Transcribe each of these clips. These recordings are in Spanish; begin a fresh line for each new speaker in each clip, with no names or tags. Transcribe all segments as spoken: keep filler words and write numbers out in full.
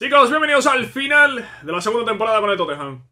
Chicos, bienvenidos al final de la segunda temporada con el Tottenham.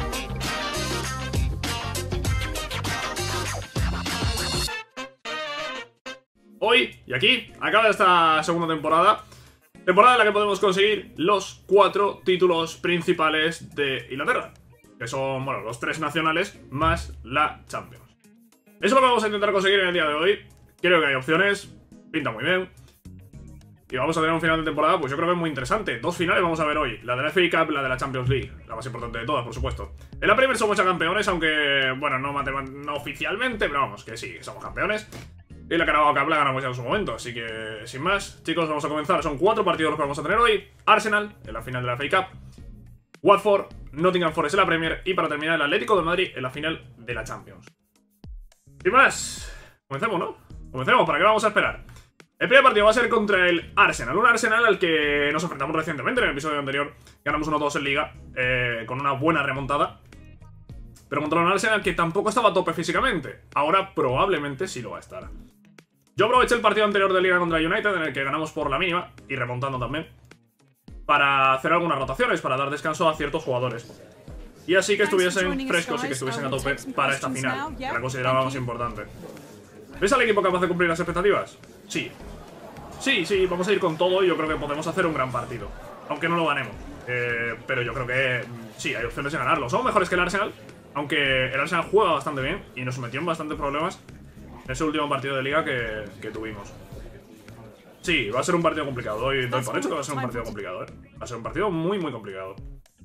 Hoy y aquí acaba esta segunda temporada. Temporada en la que podemos conseguir los cuatro títulos principales de Inglaterra, que son, bueno, los tres nacionales más la Champions. Eso es lo que vamos a intentar conseguir en el día de hoy. Creo que hay opciones, pinta muy bien. Y vamos a tener un final de temporada, pues yo creo que es muy interesante. Dos finales vamos a ver hoy, la de la F A Cup, la de la Champions League, la más importante de todas, por supuesto. En la Premier somos ya campeones, aunque, bueno, no, no oficialmente, pero vamos, que sí, que somos campeones. Y la Carabao Cup la ganamos ya en su momento, así que, sin más, chicos, vamos a comenzar. Son cuatro partidos los que vamos a tener hoy. Arsenal, en la final de la F A Cup. Watford, Nottingham Forest en la Premier. Y para terminar, el Atlético de Madrid en la final de la Champions. Sin más, comencemos, ¿no? Comencemos, ¿para qué vamos a esperar? El primer partido va a ser contra el Arsenal. Un Arsenal al que nos enfrentamos recientemente. En el episodio anterior ganamos uno dos en Liga, eh, con una buena remontada. Pero contra un Arsenal que tampoco estaba a tope físicamente. Ahora probablemente sí lo va a estar. Yo aproveché el partido anterior de Liga contra United, en el que ganamos por la mínima, y remontando también, para hacer algunas rotaciones, para dar descanso a ciertos jugadores. Y así que estuviesen frescos y que estuviesen a tope para esta final, que la considerábamos importante. ¿Ves al equipo capaz de cumplir las expectativas? Sí. Sí, sí, vamos a ir con todo y yo creo que podemos hacer un gran partido. Aunque no lo ganemos. Eh, pero yo creo que sí, hay opciones de ganarlo. Somos mejores que el Arsenal, aunque el Arsenal juega bastante bien y nos metió en bastantes problemas en ese último partido de Liga que, que tuvimos. Sí, va a ser un partido complicado. Doy, doy por hecho que va a ser un partido complicado, ¿eh? Va a ser un partido muy, muy complicado.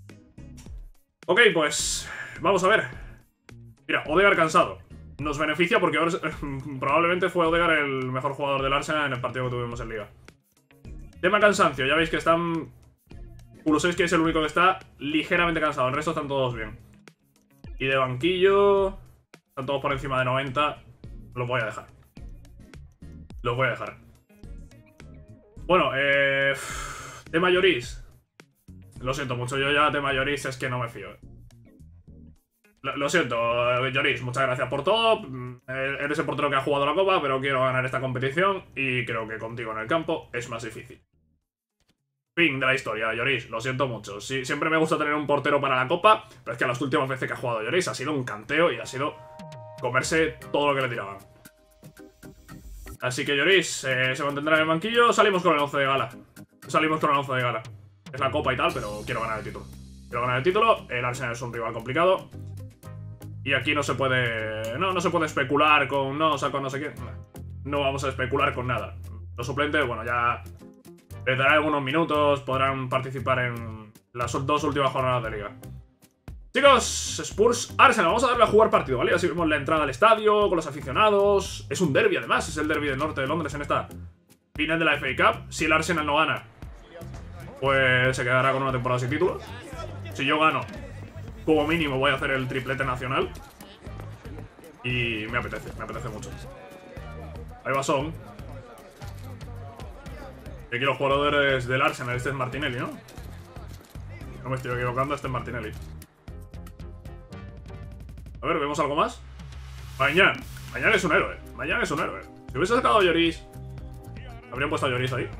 Ok, pues vamos a ver. Mira, Odegaard cansado. Nos beneficia porque ahora, probablemente fue Odegaard el mejor jugador del Arsenal en el partido que tuvimos en Liga. Tema cansancio, ya veis que están... Kulusevski es el único que está ligeramente cansado, el resto están todos bien. Y de banquillo... Están todos por encima de noventa. Los voy a dejar. Los voy a dejar. Bueno, eh... tema Lloris. Lo siento mucho, yo ya tema Lloris es que no me fío. Lo, lo siento, Lloris, muchas gracias por todo. Eres el portero que ha jugado la Copa, pero quiero ganar esta competición y creo que contigo en el campo es más difícil. Fin de la historia, Lloris, lo siento mucho. Sí, siempre me gusta tener un portero para la Copa, pero es que las últimas veces que ha jugado Lloris ha sido un canteo y ha sido comerse todo lo que le tiraban. Así que Lloris eh, se mantendrá en el banquillo. Salimos con el once de gala. Salimos con el once de gala. Es la Copa y tal, pero quiero ganar el título. Quiero ganar el título. El Arsenal es un rival complicado. Y aquí no se puede... No, no se puede especular con... No, saco no sé qué. No vamos a especular con nada. Los suplentes, bueno, ya... Les daré algunos minutos. Podrán participar en las dos últimas jornadas de Liga. Chicos, Spurs, Arsenal. Vamos a darle a jugar partido, ¿vale? Así vemos la entrada al estadio, con los aficionados. Es un derbi, además. Es el derbi del norte de Londres en esta final de la F A Cup. Si el Arsenal no gana, pues se quedará con una temporada sin título. Si yo gano, como mínimo voy a hacer el triplete nacional. Y me apetece, me apetece mucho. Ahí va Son. Y aquí los jugadores del Arsenal. Este es Martinelli, ¿no? No me estoy equivocando, este es Martinelli. A ver, ¿vemos algo más? Mañana. Mañana es un héroe. Mañana es un héroe. Si hubiese sacado a Lloris, habrían puesto a Lloris ahí.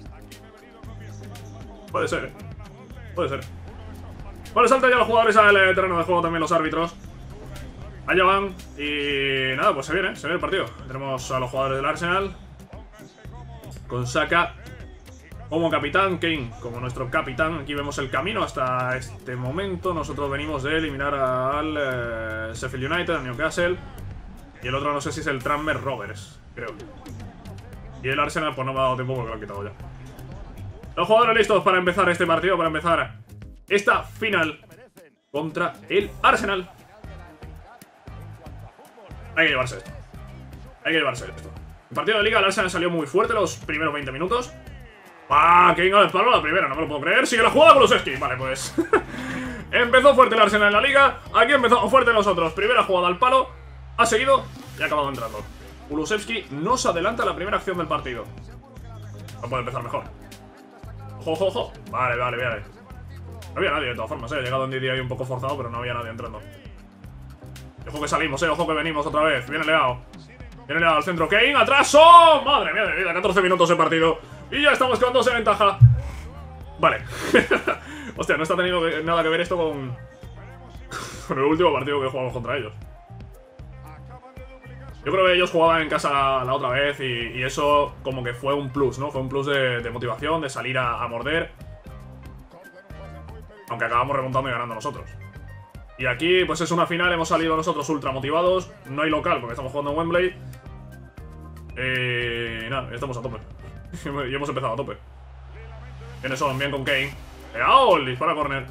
Puede ser, ¿eh? Puede ser. Bueno, saltan ya los jugadores al terreno de juego, también los árbitros. Allá van. Y nada, pues se viene, se viene el partido. Tenemos a los jugadores del Arsenal con Saka como capitán, Kane como nuestro capitán. Aquí vemos el camino hasta este momento. Nosotros venimos de eliminar al eh, Sheffield United, al Newcastle. Y el otro no sé si es el Tranmere Rovers, creo. Y el Arsenal pues no me ha dado tiempo porque lo han quitado ya. Los jugadores listos para empezar este partido, para empezar esta final contra el Arsenal. Hay que llevarse esto. Hay que llevarse esto. El partido de Liga, el Arsenal salió muy fuerte los primeros veinte minutos. ¡Ah! Que venga el palo la primera, no me lo puedo creer. Sigue la jugada con los skis. Vale, pues. Empezó fuerte el Arsenal en la Liga. Aquí empezamos fuerte nosotros. Primera jugada al palo. Ha seguido y ha acabado entrando. Kulusevski nos adelanta la primera acción del partido. No puede empezar mejor. Ojo, ojo, ojo. Vale, vale, vale. No había nadie de todas formas, eh. He llegado en Didi ahí un poco forzado, pero no había nadie entrando. Ojo que salimos, eh. Ojo que venimos otra vez. Viene Leao. Viene Leao al centro. Kane, atrás. ¡Oh! Madre mía de vida. catorce minutos de partido. Y ya estamos con dos en ventaja. Vale. Hostia, no está teniendo que, nada que ver esto con... con el último partido que jugamos contra ellos. Yo creo que ellos jugaban en casa la, la otra vez y, y eso como que fue un plus, ¿no? Fue un plus de, de motivación, de salir a, a morder. Aunque acabamos remontando y ganando nosotros. Y aquí, pues es una final, hemos salido nosotros ultra motivados. No hay local porque estamos jugando en Wembley. Eh, nada, estamos a tope. Y hemos empezado a tope. Viene son, bien con Kane. ¡Eao! Dispara corner.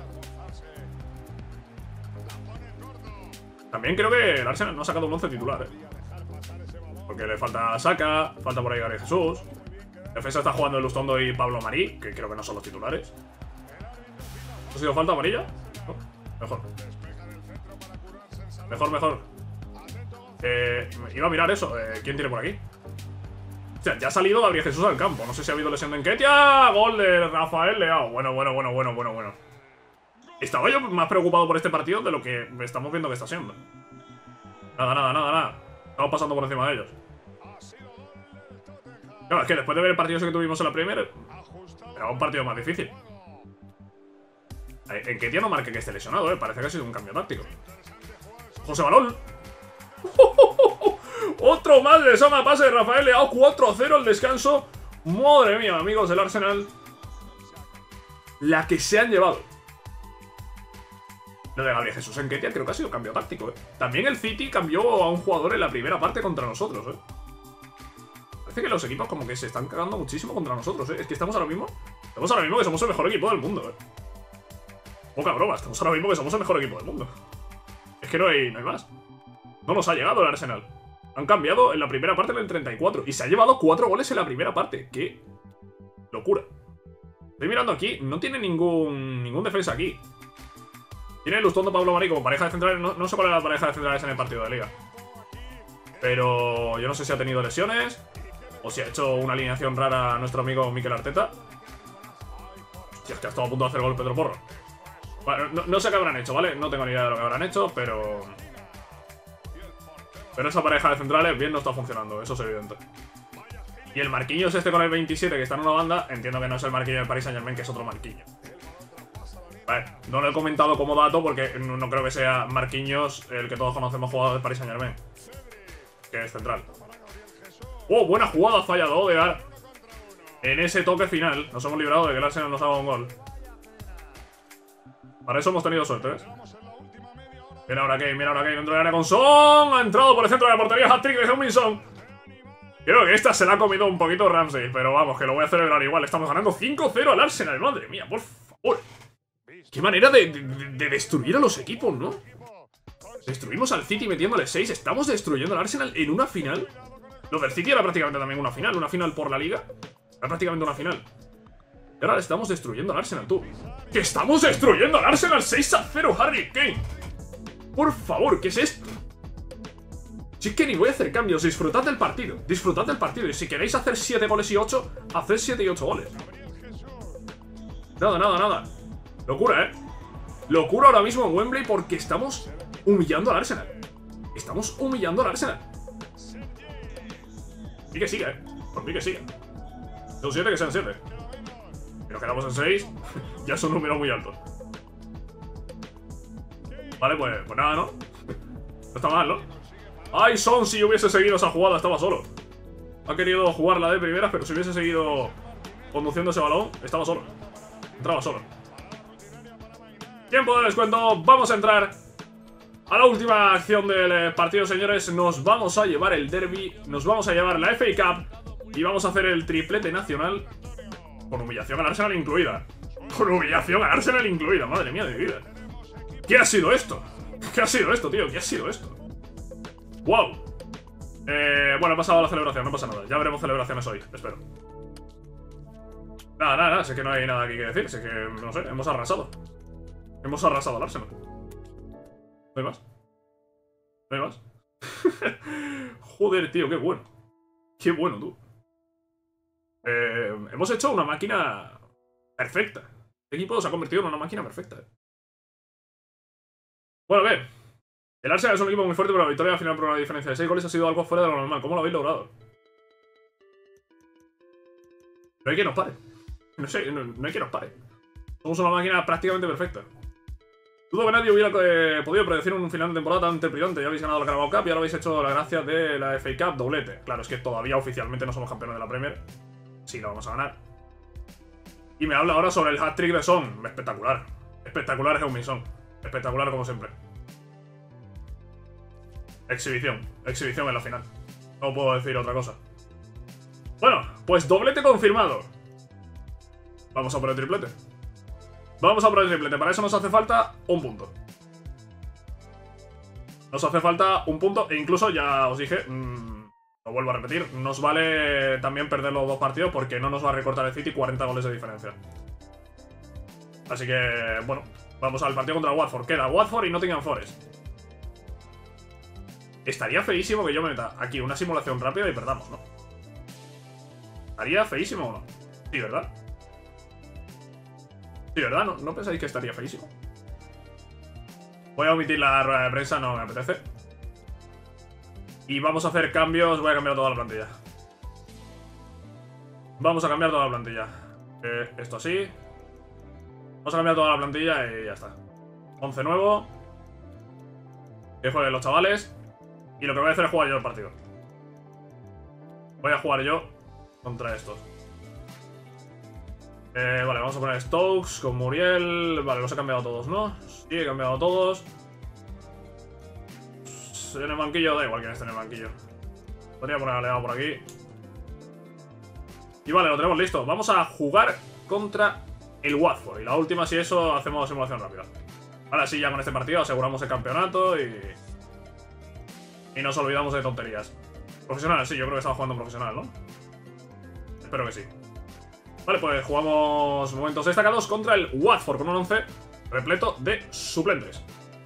También creo que el Arsenal no ha sacado un once titular, eh. Porque le falta Saka, falta por ahí Gabriel Jesús. Defensa está jugando el Lustondo y Pablo Marí, que creo que no son los titulares. ¿Ha sido falta amarilla? No, mejor. Mejor, mejor. Eh, iba a mirar eso. Eh, ¿Quién tiene por aquí? O sea, ya ha salido Gabriel Jesús al campo. No sé si ha habido lesión de Nketiah. Gol de Rafael Leao. Bueno, bueno, bueno, bueno, bueno, bueno. Estaba yo más preocupado por este partido de lo que estamos viendo que está siendo. Nada, nada, nada, nada. Estamos pasando por encima de ellos. Claro, es que después de ver el partido ese que tuvimos en la Premier, era un partido más difícil. En Nketiah no marque que esté lesionado, eh. Parece que ha sido un cambio táctico. José Balón. Otro más de Sama, pase de Rafael Leao. Cuatro a cero al descanso. Madre mía, amigos del Arsenal. La que se han llevado. Lo de Gabriel Jesús en Nketiah creo que ha sido cambio táctico, eh. También el City cambió a un jugador en la primera parte contra nosotros, eh. Parece que los equipos como que se están cagando muchísimo contra nosotros, eh. Es que estamos ahora mismo Estamos ahora mismo que somos el mejor equipo del mundo, eh. Poca broma, estamos ahora mismo que somos el mejor equipo del mundo. Es que no hay, no hay más. No nos ha llegado el Arsenal. Han cambiado en la primera parte en el treinta y cuatro. Y se ha llevado cuatro goles en la primera parte. ¡Qué locura! Estoy mirando aquí. No tiene ningún ningún defensa aquí. Tiene Lustondo Pablo Marí como pareja de centrales. No, no sé cuál era la pareja de centrales en el partido de liga. Pero yo no sé si ha tenido lesiones o si ha hecho una alineación rara a nuestro amigo Mikel Arteta. Si es que ha estado a punto de hacer gol Pedro Porro. Bueno, no, no sé qué habrán hecho, ¿vale? No tengo ni idea de lo que habrán hecho, pero... Pero esa pareja de centrales bien no está funcionando, eso es evidente. Y el Marquinhos este con el veintisiete que está en una banda, entiendo que no es el Marquinhos del Paris Saint-Germain, que es otro Marquinhos. Vale, no lo he comentado como dato porque no, no creo que sea Marquinhos el que todos conocemos jugador del Paris Saint-Germain, que es central. ¡Oh, buena jugada! Ha fallado Odegaard. En ese toque final nos hemos librado de que el Arsenal nos haga un gol. Para eso hemos tenido suerte, ¿ves? Mira ahora Kane, mira ahora Kane dentro del área con Son. Ha entrado por el centro de la portería. Hat-trick de Heung-min Son. Creo que esta se la ha comido un poquito Ramsey, pero vamos, que lo voy a celebrar igual. Estamos ganando cinco cero al Arsenal, madre mía, por favor. Qué manera de, de, de destruir a los equipos, ¿no? Destruimos al City metiéndole seis. Estamos destruyendo al Arsenal en una final. Lo del City era prácticamente también una final. Una final por la Liga. Era prácticamente una final. Y ahora estamos destruyendo al Arsenal, tú. ¡Que estamos destruyendo al Arsenal! seis a cero, Harry Kane. Por favor, ¿qué es esto? Si es que ni voy a hacer cambios. Disfrutad del partido. Disfrutad del partido. Y si queréis hacer siete goles y ocho, haced siete y ocho goles. Nada, nada, nada. Locura, ¿eh? Locura ahora mismo en Wembley porque estamos humillando al Arsenal. Estamos humillando al Arsenal. Y que siga, ¿eh? Por mí que siga. Son siete, que sean siete. Si nos quedamos en seis, ya es un número muy alto. Vale, pues, pues nada, ¿no? No está mal, ¿no? ¡Ay, Son! Si yo hubiese seguido esa jugada, estaba solo. Ha querido jugarla de primeras, pero si hubiese seguido conduciendo ese balón, estaba solo. Entraba solo. Tiempo de descuento. Vamos a entrar a la última acción del partido, señores. Nos vamos a llevar el derbi. Nos vamos a llevar la F A Cup. Y vamos a hacer el triplete nacional. Con humillación al Arsenal incluida. Con humillación al Arsenal incluida. Madre mía de mi vida. ¿Qué ha sido esto? ¿Qué ha sido esto, tío? ¿Qué ha sido esto? ¡Wow! Eh, bueno, he pasado a la celebración, no pasa nada. Ya veremos celebraciones hoy, espero. Nada, nada, nada. Sé que no hay nada aquí que decir. Sé que, no sé, hemos arrasado. Hemos arrasado al Arsenal. No hay más. No hay más. Joder, tío, qué bueno. Qué bueno, tú. Eh, hemos hecho una máquina perfecta. Este equipo se ha convertido en una máquina perfecta. Bueno, a ver. El Arsenal es un equipo muy fuerte, pero la victoria al final por una diferencia de seis goles ha sido algo fuera de lo normal. ¿Cómo lo habéis logrado? No hay quien nos pare. No sé, no, no hay quien nos pare. Somos una máquina prácticamente perfecta. Dudo que nadie hubiera eh, podido predecir un final de temporada tan trepidante. Ya habéis ganado la Carabao Cup y ahora habéis hecho la gracia de la F A Cup doblete. Claro, es que todavía oficialmente no somos campeones de la Premier. Sí, lo vamos a ganar. Y me habla ahora sobre el hat-trick de Son. Espectacular. Espectacular Heung-min Son. Espectacular como siempre. Exhibición. Exhibición en la final. No puedo decir otra cosa. Bueno, pues doblete confirmado. Vamos a por el triplete. Vamos a por el triplete. Para eso nos hace falta un punto. Nos hace falta un punto. E incluso, ya os dije, mmm, lo vuelvo a repetir, nos vale también perder los dos partidos porque no nos va a recortar el City cuarenta goles de diferencia. Así que, bueno, vamos al partido contra Watford. Queda Watford y Nottingham Forest. Estaría feísimo que yo me meta aquí una simulación rápida y perdamos, ¿no? ¿Estaría feísimo o no? Sí, ¿verdad? Sí, ¿verdad? ¿No, ¿No pensáis que estaría feísimo? Voy a omitir la rueda de prensa, no me apetece. Y vamos a hacer cambios. Voy a cambiar toda la plantilla. Vamos a cambiar toda la plantilla. eh, Esto así. Vamos a cambiar toda la plantilla y ya está. once nuevo. Que jueguen los chavales. Y lo que voy a hacer es jugar yo el partido. Voy a jugar yo contra estos. Eh, vale, vamos a poner Stokes con Muriel. Vale, los he cambiado todos, ¿no? Sí, he cambiado todos. En el banquillo, da igual quién esté en el banquillo. Podría poner a Leao por aquí. Y vale, lo tenemos listo. Vamos a jugar contra el Watford. Y la última, si eso, hacemos simulación rápida. Ahora sí, ya con este partido aseguramos el campeonato y... Y nos olvidamos de tonterías. Profesional, sí, yo creo que estamos jugando profesional, ¿no? Espero que sí. Vale, pues jugamos momentos destacados contra el Watford con un once repleto de suplentes.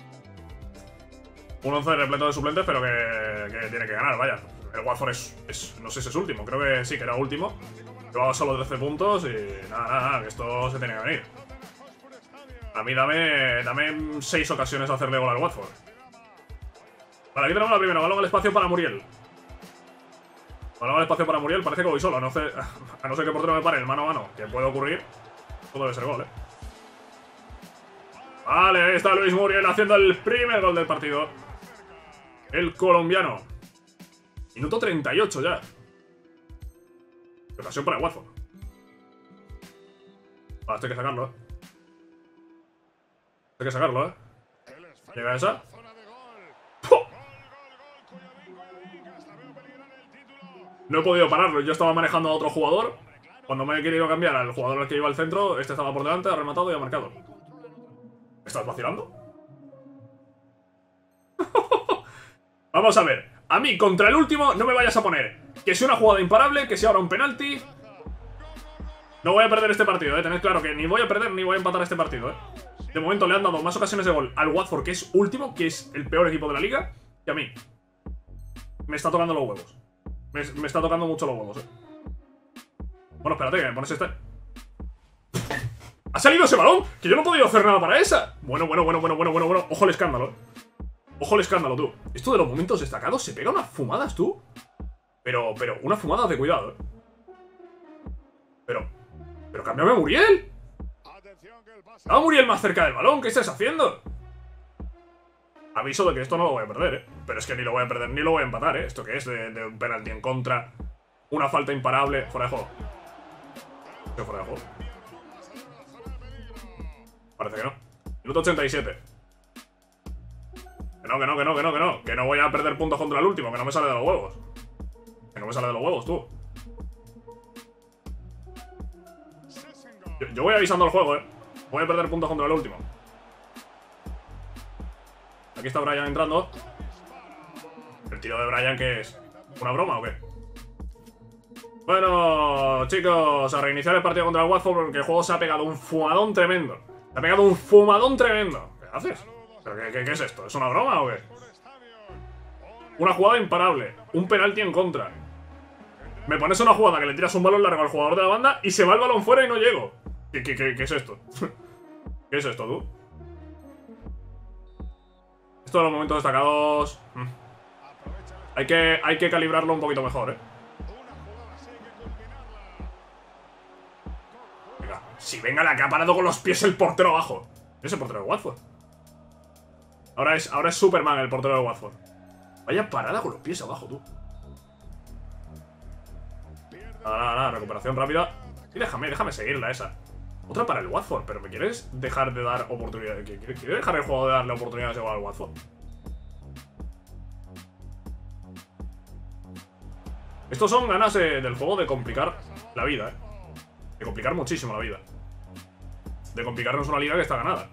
Un once repleto de suplentes, pero que, que tiene que ganar, vaya. El Watford es, es, no sé si es último, creo que sí, que era último. Llevaba solo trece puntos y nada, nada, nada, que esto se tiene que venir. A mí dame, dame seis ocasiones a hacerle gol al Watford. Vale, aquí tenemos la primera, balón al espacio para Muriel. Balón al espacio para Muriel, parece que voy solo, a no ser, a no ser que portero me pare el mano a mano, que puede ocurrir. Todo debe ser gol, eh. Vale, ahí está Luis Muriel haciendo el primer gol del partido. El colombiano. Minuto treinta y ocho ya. Ocasión para el Watford. Vale, esto hay que sacarlo, eh. Hay que sacarlo, eh. Llega esa. ¡Puh! No he podido pararlo, yo estaba manejando a otro jugador. Cuando me he querido cambiar al jugador al que iba al centro, este estaba por delante, ha rematado y ha marcado. ¿Me estás vacilando? Vamos a ver. A mí, contra el último, no me vayas a poner que sea una jugada imparable, que sea ahora un penalti. No voy a perder este partido, eh. Tened claro que ni voy a perder ni voy a empatar este partido, eh. De momento le han dado más ocasiones de gol al Watford, que es último, que es el peor equipo de la liga, que a mí. Me está tocando los huevos. Me, me está tocando mucho los huevos, eh. Bueno, espérate, que me pones este. ¡Ha salido ese balón! ¡Que yo no he podido hacer nada para esa! Bueno, bueno, bueno, bueno, bueno, bueno, bueno. Ojo al escándalo, eh. Ojo al escándalo, tú. Esto de los momentos destacados se pega unas fumadas, tú. Pero, pero, unas fumadas de cuidado, eh. Pero, pero cámbiame a Muriel. Estaba Muriel más cerca del balón. ¿Qué estás haciendo? Aviso de que esto no lo voy a perder, eh. Pero es que ni lo voy a perder, ni lo voy a empatar, eh. ¿Esto qué es? De, de un penalti en contra. Una falta imparable. Fuera de juego. ¿Qué fuera de juego? Parece que no. Minuto ochenta y siete. Que no, que no, que no, que no, que no. Que no voy a perder puntos contra el último. Que no me sale de los huevos. Que no me sale de los huevos, tú. Yo, yo voy avisando el juego, eh. Voy a perder puntos contra el último. Aquí está Brian entrando. ¿El tiro de Brian qué es? ¿Una broma o qué? Bueno, chicos, a reiniciar el partido contra el Watford porque el juego se ha pegado un fumadón tremendo. Se ha pegado un fumadón tremendo. ¿Qué haces? ¿Pero qué, qué, qué es esto? ¿Es una broma o qué? Una jugada imparable. Un penalti en contra. Me pones una jugada que le tiras un balón largo al jugador de la banda y se va el balón fuera y no llego. ¿Qué, qué, qué, qué es esto? ¿Qué es esto, tú? Esto de los momentos destacados... Hay que, hay que calibrarlo un poquito mejor, ¿eh? Venga, Si venga la que ha parado con los pies el portero abajo. Ese portero de Watford. Ahora es, ahora es Superman el portero de Watford. Vaya parada con los pies abajo, tú. Nada, nada, nada, recuperación rápida. Y déjame, déjame seguirla esa. Otra para el Watford, pero ¿me quieres dejar de dar oportunidades? ¿Quieres dejar el juego de darle oportunidades igual al Watford? Estos son ganas de, del juego de complicar la vida, ¿eh? De complicar muchísimo la vida. De complicarnos una liga que está ganada.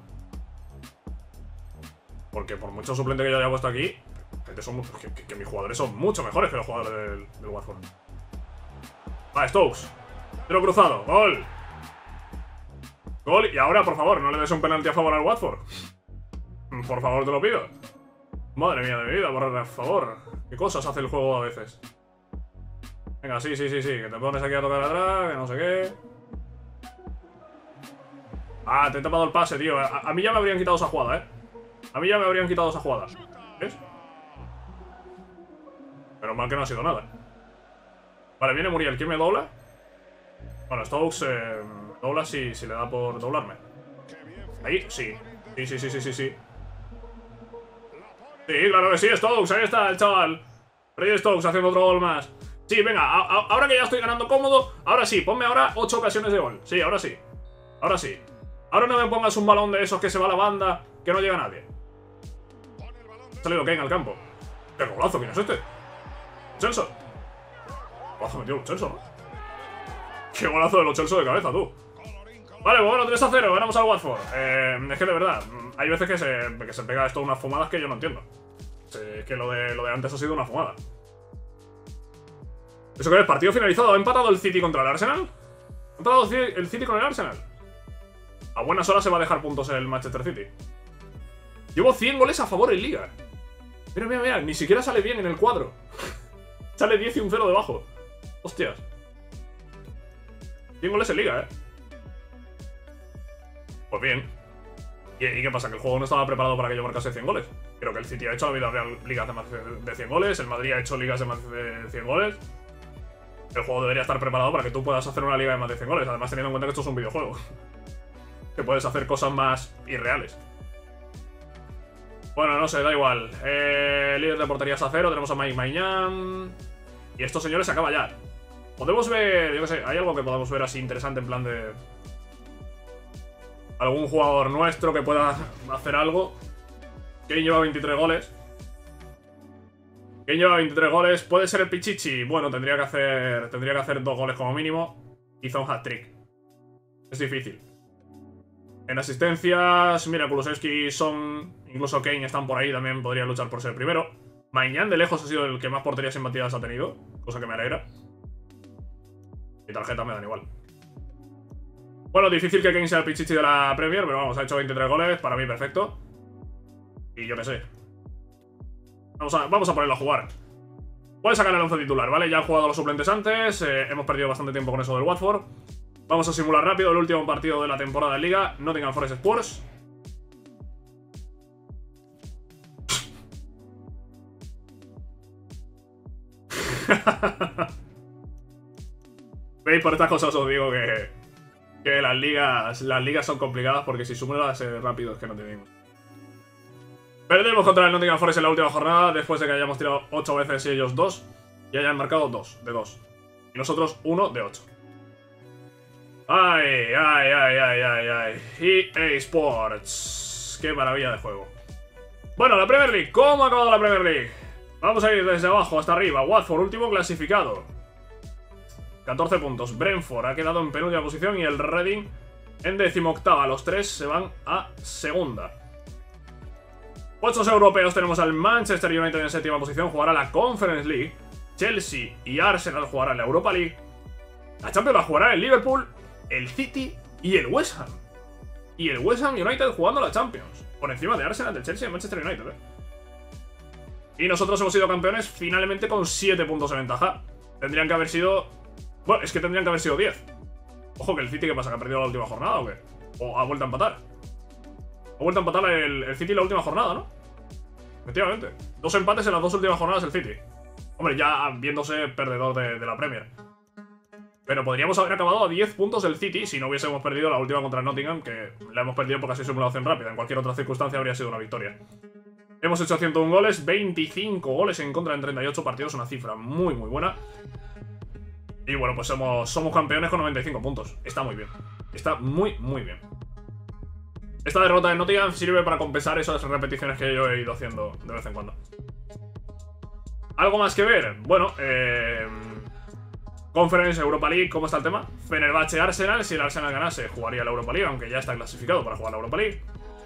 Porque por mucho suplente que yo haya puesto aquí, gente son, que, que, que mis jugadores son mucho mejores que los jugadores del, del Watford. Va, Stokes. Tiro cruzado. Gol. Gol. Y ahora, por favor, no le des un penalti a favor al Watford. Por favor, te lo pido. Madre mía de mi vida, por favor. ¿Qué cosas hace el juego a veces? Venga, sí, sí, sí, sí. Que te pones aquí a tocar atrás, que no sé qué. Ah, te he tapado el pase, tío. A, a mí ya me habrían quitado esa jugada, ¿eh? A mí ya me habrían quitado esa jugada. ¿Ves? Pero mal que no ha sido nada. Vale, viene Muriel. ¿Quién me dobla? Bueno, Stokes eh, dobla si, si le da por doblarme. Ahí, sí. Sí, sí, sí, sí, sí, sí. Sí, claro que sí, Stokes. Ahí está el chaval. Freddy Stokes haciendo otro gol más. Sí, venga, a, a, ahora que ya estoy ganando cómodo, ahora sí, ponme ahora ocho ocasiones de gol. Sí, ahora sí. Ahora sí. Ahora no me pongas un balón de esos que se va a la banda, que no llega a nadie. Ha salido Kane al campo. ¡Qué golazo! ¿Quién es este? ¡Chelsea! ¡Golazo metió el Chelsea! ¡Qué golazo de los Chelsea de cabeza, tú! Vale, bueno, tres a cero, ganamos al Watford. Eh, es que de verdad, hay veces que se, que se pega esto unas fumadas que yo no entiendo. Es que lo de, lo de antes ha sido una fumada. ¿Eso qué es? Partido finalizado. ¿Ha empatado el City contra el Arsenal? ¿Ha empatado el City con el Arsenal? A buenas horas se va a dejar puntos el Manchester City. Llevo cien goles a favor en Liga. Mira, mira, mira. Ni siquiera sale bien en el cuadro. Sale diez y un cero debajo. Hostias. cien goles en Liga, eh. Pues bien. ¿Y, ¿Y qué pasa? ¿Que el juego no estaba preparado para que yo marcase cien goles? Creo que el City ha hecho la vida real ligas de más de cien goles. El Madrid ha hecho ligas de más de cien goles. El juego debería estar preparado para que tú puedas hacer una liga de más de cien goles. Además, teniendo en cuenta que esto es un videojuego. Que puedes hacer cosas más irreales. Bueno, no sé, da igual. Eh, líder de porterías a cero. Tenemos a Mike Maignan. Y esto, señores, se acaba ya. Podemos ver, yo qué sé, hay algo que podamos ver así interesante en plan de... algún jugador nuestro que pueda hacer algo. Kane lleva veintitrés goles. Kane lleva veintitrés goles. ¿Puede ser el Pichichi? Bueno, tendría que hacer tendría que hacer dos goles como mínimo. Hizo un hat-trick. Es difícil. En asistencias, mira, Kulusevski, Son, incluso Kane están por ahí, también podría luchar por ser primero. Maignan de lejos ha sido el que más porterías imbatidas ha tenido, cosa que me alegra. Mi tarjeta me dan igual. Bueno, difícil que Kane sea el Pichichi de la Premier, pero vamos, ha hecho veintitrés goles, para mí perfecto. Y yo qué sé. Vamos a, vamos a ponerlo a jugar. Voy a sacar el once titular, ¿vale? Ya han jugado los suplentes antes, eh, hemos perdido bastante tiempo con eso del Watford. Vamos a simular rápido el último partido de la temporada en Liga, Nottingham Forest Spurs. ¿Veis? Por estas cosas os digo que, que las ligas las ligas son complicadas porque si simulas eh, rápido es que no tenemos. Perdemos contra el Nottingham Forest en la última jornada después de que hayamos tirado ocho veces y ellos dos y hayan marcado dos de dos. Y nosotros uno de ocho. Ay, ay, ay, ay, ay, ay. E A Sports. Qué maravilla de juego. Bueno, la Premier League. ¿Cómo ha acabado la Premier League? Vamos a ir desde abajo hasta arriba. Watford, último clasificado. catorce puntos. Brentford ha quedado en penúltima posición y el Reading en decimoctava. Los tres se van a segunda. Puestos europeos tenemos al Manchester United en séptima posición. Jugará la Conference League. Chelsea y Arsenal jugarán la Europa League. La Champions la jugará el Liverpool, el City y el West Ham. Y el West Ham United jugando la Champions. Por encima de Arsenal, de Chelsea y Manchester United, ¿eh? Y nosotros hemos sido campeones finalmente con siete puntos de ventaja. Tendrían que haber sido... Bueno, es que tendrían que haber sido diez. Ojo que el City, ¿qué pasa? ¿Que ha perdido la última jornada o qué? ¿O ha vuelto a empatar? Ha vuelto a empatar el, el City la última jornada, ¿no? Efectivamente. Dos empates en las dos últimas jornadas el City. Hombre, ya viéndose perdedor de, de la Premier. Pero podríamos haber acabado a diez puntos del City si no hubiésemos perdido la última contra el Nottingham, que la hemos perdido porque ha sido simulación rápida. En cualquier otra circunstancia habría sido una victoria. Hemos hecho ciento uno goles, veinticinco goles en contra en treinta y ocho partidos, una cifra muy muy buena. Y bueno, pues somos, somos campeones con noventa y cinco puntos. Está muy bien. Está muy muy bien. Esta derrota de Nottingham sirve para compensar esas repeticiones que yo he ido haciendo de vez en cuando. ¿Algo más que ver? Bueno, eh... Conference, Europa League, ¿cómo está el tema? Fenerbahce, Arsenal. Si el Arsenal ganase, jugaría la Europa League, aunque ya está clasificado para jugar la Europa League.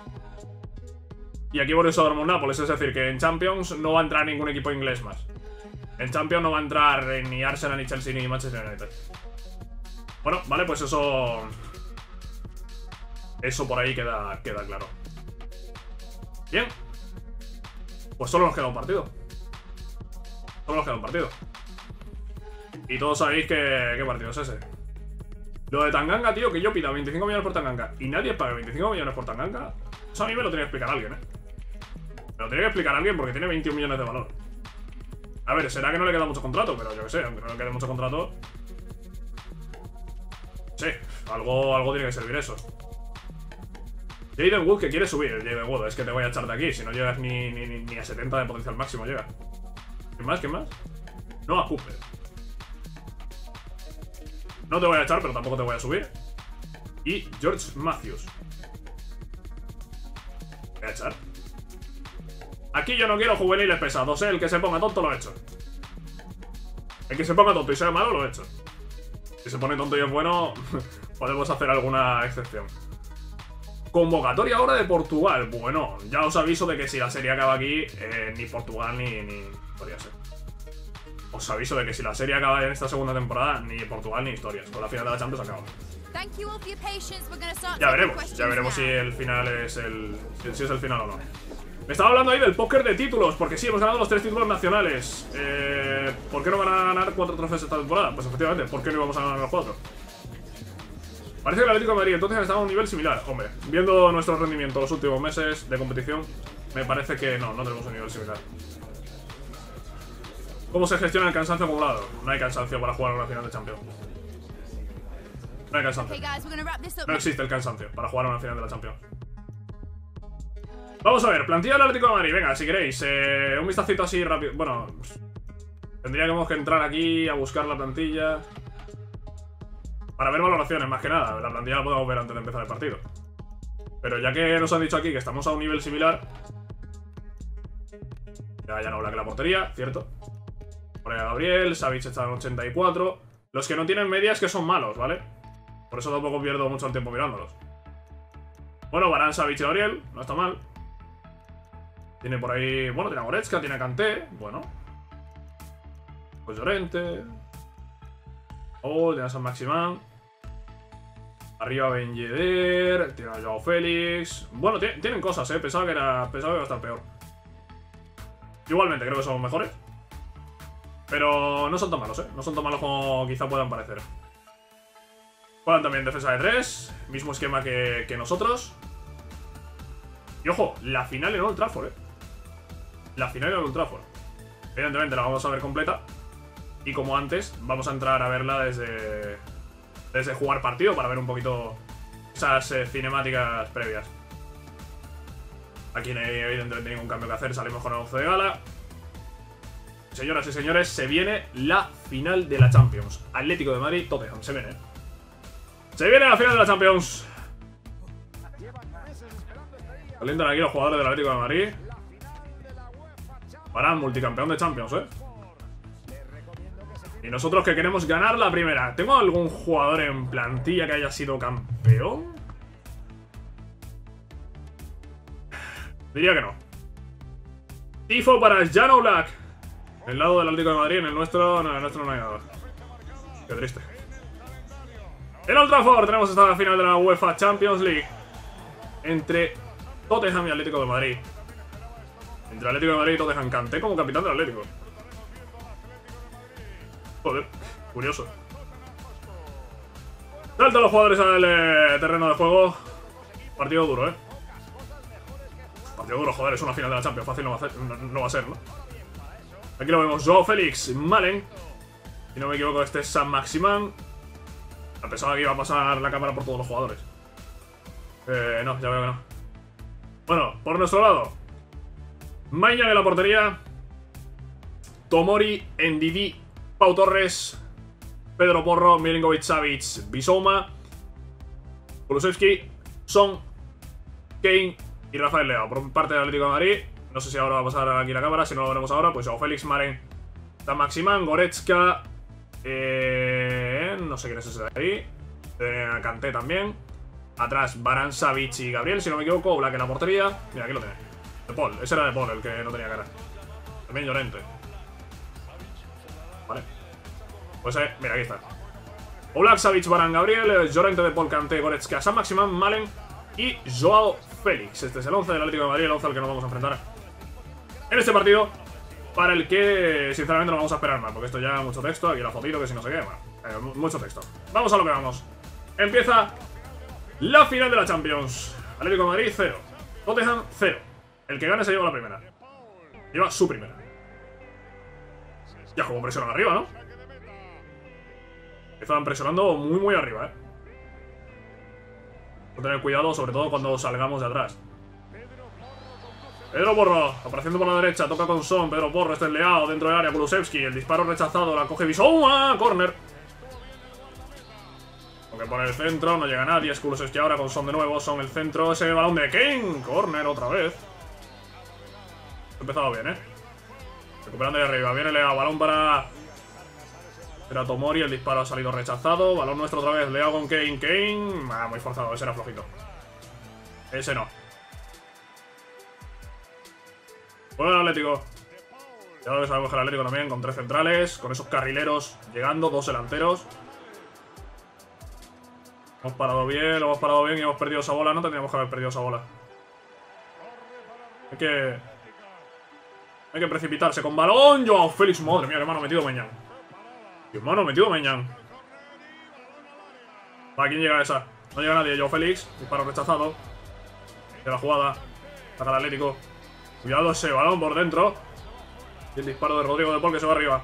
Y aquí Borussia Dortmund, Nápoles, es decir, que en Champions no va a entrar ningún equipo inglés más. En Champions no va a entrar ni Arsenal, ni Chelsea, ni Manchester United. Bueno, vale, pues eso... Eso por ahí queda, queda claro. Bien. Pues solo nos queda un partido. Solo nos queda un partido. Y todos sabéis que... ¿Qué partido es ese? Lo de Tanganga, tío, que yo pida veinticinco millones por Tanganga y nadie pague veinticinco millones por Tanganga. Eso a mí me lo tiene que explicar alguien, ¿eh? Me lo tiene que explicar alguien porque tiene veintiún millones de valor. A ver, será que no le queda mucho contrato, pero yo que sé, aunque no le quede mucho contrato... Sí, algo, algo tiene que servir eso. Jaden Wood que quiere subir, el Jaden Wood, es que te voy a echar de aquí, si no llegas ni, ni, ni a setenta de potencial máximo llega. ¿Qué más? ¿Qué más? No a Cooper. No te voy a echar, pero tampoco te voy a subir. Y George Matthews. Voy a echar. Aquí yo no quiero juveniles pesados, ¿eh? El que se ponga tonto lo he hecho. El que se ponga tonto y sea malo lo he hecho. Si se pone tonto y es bueno, podemos hacer alguna excepción. Convocatoria ahora de Portugal. Bueno, ya os aviso de que si la serie acaba aquí, eh, ni Portugal ni, ni... podría ser. Os aviso de que si la serie acaba en esta segunda temporada, ni Portugal ni historias. Con la final de la Champions acaba. Ya veremos, ya veremos si el final es el... Si, si es el final o no. Me estaba hablando ahí del póker de títulos, porque sí, hemos ganado los tres títulos nacionales. Eh, ¿Por qué no van a ganar cuatro trofeos esta temporada? Pues efectivamente, ¿por qué no íbamos a ganar los cuatro? Parece que el Atlético de Madrid entonces estaba a un nivel similar. Hombre, viendo nuestro rendimiento los últimos meses de competición, me parece que no, no tenemos un nivel similar. ¿Cómo se gestiona el cansancio acumulado? No hay cansancio para jugar una final de Champions. No hay cansancio. No existe el cansancio para jugar una final de la Champions. Vamos a ver, plantilla del Atlético de Madrid. Venga, si queréis, eh, un vistacito así rápido. Bueno, tendríamos que entrar aquí a buscar la plantilla para ver valoraciones, más que nada. La plantilla la podemos ver antes de empezar el partido. Pero ya que nos han dicho aquí que estamos a un nivel similar, ya, ya no habla que la portería, cierto. Por ahí a Gabriel, Savic está en ochenta y cuatro. Los que no tienen medias que son malos, ¿vale? Por eso tampoco pierdo mucho el tiempo mirándolos. Bueno, Varane, Savic y Gabriel, no está mal. Tiene por ahí... Bueno, tiene a Goretzka, tiene a Kanté. Bueno. Pues Llorente. Oh, tiene a San Maximán. Arriba Ben Yedder. Tiene a Joao Félix. Bueno, tienen cosas, eh. Pensaba que era... Pensaba que iba a estar peor. Igualmente, creo que somos mejores. Pero no son tan malos, eh. No son tan malos como quizá puedan parecer. Juegan también defensa de tres. Mismo esquema que, que nosotros. Y ojo, la final en Old Trafford, eh. La final en Old Trafford. Evidentemente la vamos a ver completa. Y como antes, vamos a entrar a verla desde... Desde jugar partido para ver un poquito esas eh, cinemáticas previas. Aquí no hay evidentemente ningún cambio que hacer. Salimos con el once de gala. Señoras y señores, se viene la final de la Champions. Atlético de Madrid, Tottenham, se viene. Se viene la final de la Champions. Calientan aquí los jugadores del Atlético de Madrid. Para multicampeón de Champions, eh. Y nosotros que queremos ganar la primera. ¿Tengo algún jugador en plantilla que haya sido campeón? Diría que no. Tifo para Jan Oblak. El lado del Atlético de Madrid, en el nuestro, no, en el nuestro no hay nada. Qué triste. En Old Trafford tenemos esta final de la UEFA Champions League entre Tottenham y Atlético de Madrid. Entre Atlético de Madrid y Tottenham. Kanté como capitán del Atlético. Joder, curioso. Saltan los jugadores al eh, terreno de juego. Partido duro, eh. Partido duro, joder, es una final de la Champions. Fácil no va a, hacer, no, no va a ser, ¿no? Aquí lo vemos, Joao Félix, Malen. Si no me equivoco, este es San Maximán. Pensaba que iba a pasar la cámara por todos los jugadores. Eh, no, ya veo que no. Bueno, por nuestro lado, Mañan en la portería, Tomori, Ndidi, Pau Torres, Pedro Porro, Milinkovic-Savic, Bissouma, Kulusevski, Son, Kane y Rafael Leao. Por parte del Atlético de Madrid, no sé si ahora va a pasar aquí la cámara, si no lo veremos ahora, pues o Félix, Maren, Saint-Maximin, Goretzka, eh, no sé quién es ese de ahí, eh, Kanté también. Atrás, Varane, Savic y Gabriel, si no me equivoco, Black en la portería. Mira, aquí lo tiene. De Paul, ese era de Paul, el que no tenía cara. También Llorente. Vale. Pues eh, mira, aquí está. Oblak, Savic, Varane, Gabriel, Llorente, de Paul, Kanté, Goretzka, Saint-Maximin, Malen y Joao Félix. Este es el once del Atlético de Madrid, el once al que nos vamos a enfrentar en este partido, para el que sinceramente no vamos a esperar más, porque esto ya mucho texto, aquí la fotito, que si no se qué, bueno, eh, mucho texto. Vamos a lo que vamos. Empieza la final de la Champions. Atlético de Madrid, cero. Tottenham, cero. El que gane se lleva la primera. Lleva su primera. Ya como presionan arriba, ¿no? Estaban presionando muy, muy arriba, ¿eh? Hay que tener cuidado, sobre todo cuando salgamos de atrás. Pedro Porro, apareciendo por la derecha, toca con Son. Pedro Porro, este es Leao, dentro del área, Kulusevski. El disparo rechazado, la coge Bissouma, corner. Aunque por el centro no llega nadie. Es Kulusevski ahora con Son de nuevo. Son el centro. Ese balón de Kane. Corner otra vez. Ha empezado bien, ¿eh? Recuperando de arriba. Viene Leao. Balón para... Era Tomori. El disparo ha salido rechazado. Balón nuestro otra vez. Leao con Kane. Kane. Ah, muy forzado. Ese era flojito. Ese no. Bueno, el Atlético. Ya lo que sabemos que el Atlético también. Con tres centrales. Con esos carrileros llegando. Dos delanteros. Hemos parado bien, lo hemos parado bien y hemos perdido esa bola. No tendríamos que haber perdido esa bola. Hay que... Hay que precipitarse con balón. Joao Félix, madre mía, hermano, metido Mañan. Hermano, metido Mañan. ¿Para quién llega esa? No llega nadie, Joao Félix. Disparo rechazado. De la jugada. Saca el Atlético. Cuidado ese balón por dentro. Y el disparo de Rodrigo de Paul que se va arriba.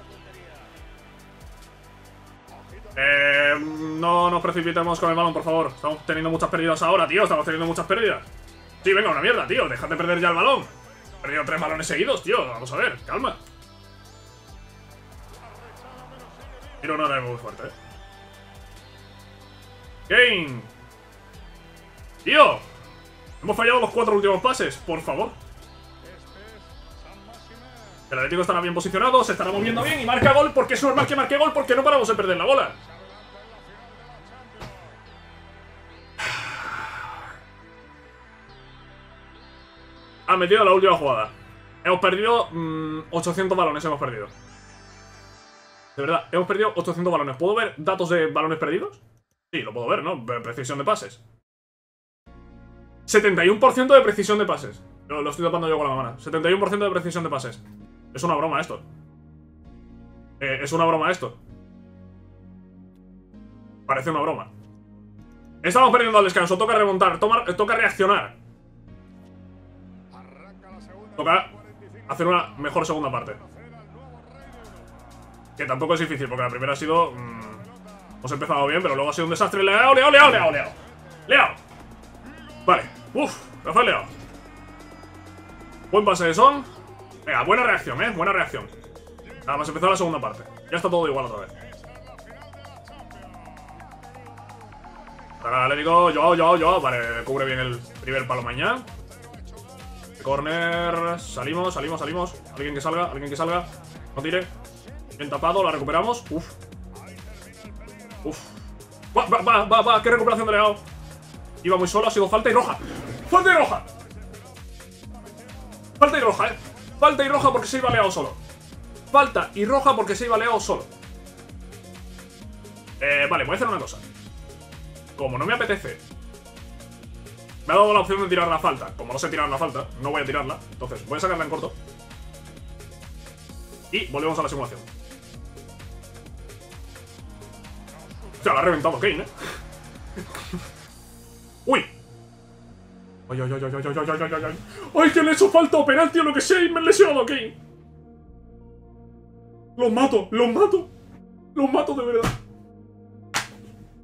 Eh, no nos precipitemos con el balón, por favor. Estamos teniendo muchas pérdidas ahora, tío. Estamos teniendo muchas pérdidas. Sí, venga, una mierda, tío. Dejad de perder ya el balón. He perdido tres balones seguidos, tío. Vamos a ver, calma. Tiro no era muy fuerte, eh. Kane. Tío. Hemos fallado los cuatro últimos pases, por favor. El Atlético estará bien posicionado, se estará moviendo bien y marca gol porque es normal que marque gol porque no paramos de perder la bola. Ha metido la última jugada. Hemos perdido mmm, ochocientos balones, hemos perdido. De verdad, hemos perdido ochocientos balones. ¿Puedo ver datos de balones perdidos? Sí, lo puedo ver, ¿no? Precisión de pases. setenta y uno por ciento de precisión de pases. Lo, lo estoy tapando yo con la mano. setenta y uno por ciento de precisión de pases. Es una broma esto. Eh, es una broma esto. Parece una broma. Estamos perdiendo al descanso. Toca remontar. Tomar, toca reaccionar. Toca hacer una mejor segunda parte. Que tampoco es difícil, porque la primera ha sido... Mmm, hemos empezado bien, pero luego ha sido un desastre. Leao, Leao, Leao, Leao, Leao. Leao. Vale. Uf, Rafael Leao. Buen pase de Son. Venga, buena reacción, eh. Buena reacción. Nada más empezar la segunda parte. Ya está todo igual otra vez. Saca el Atlético. Joao, Joao, Joao. Vale, cubre bien el primer palo mañana. Corner. Salimos, salimos, salimos. Alguien que salga, alguien que salga. No tire. Bien tapado, la recuperamos. Uf. Uf. Va, va, va, va, va. Qué recuperación de Leao. Iba muy solo, ha sido falta y roja. ¡Falta y roja! Falta y roja, eh. Falta y roja porque se iba Leao solo. Falta y roja porque se iba Leao solo. Eh, vale, voy a hacer una cosa. Como no me apetece, me ha dado la opción de tirar la falta. Como no sé tirar la falta, no voy a tirarla. Entonces voy a sacarla en corto. Y volvemos a la simulación. O sea, la ha reventado Kane, eh. ¡Uy! ¡Ay, ay, ay, ay, ay, ay, ay, ay, ay! ¡Ay, que le he hecho falta o penalti o lo que sea y me he lesionado a Kane! ¡Los mato! ¡Los mato! ¡Los mato de verdad!